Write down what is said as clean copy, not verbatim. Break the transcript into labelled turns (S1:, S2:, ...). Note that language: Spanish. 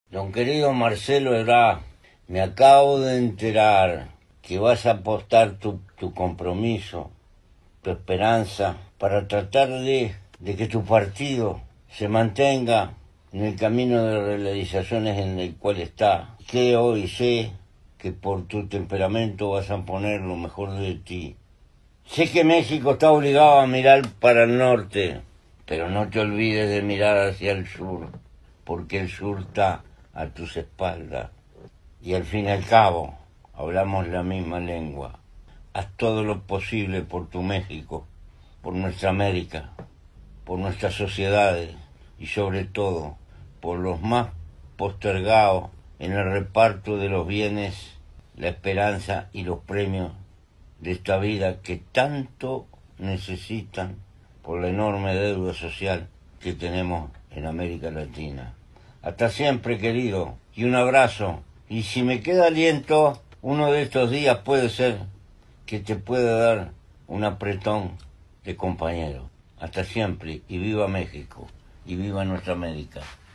S1: Don querido Marcelo Ebrard, me acabo de enterar que vas a apostar tu compromiso, tu esperanza, para tratar de que tu partido se mantenga en el camino de realizaciones en el cual está. Creo y sé que por tu temperamento vas a poner lo mejor de ti. Sé que México está obligado a mirar para el norte, pero no te olvides de mirar hacia el sur, porque el sur está a tus espaldas. Y al fin y al cabo, hablamos la misma lengua. Haz todo lo posible por tu México, por nuestra América, por nuestras sociedades y sobre todo por los más postergados en el reparto de los bienes, la esperanza y los premios de esta vida que tanto necesitan por la enorme deuda social que tenemos en América Latina. Hasta siempre, querido, y un abrazo. Y si me queda aliento, uno de estos días puede ser que te pueda dar un apretón de compañero. Hasta siempre, y viva México, y viva nuestra América.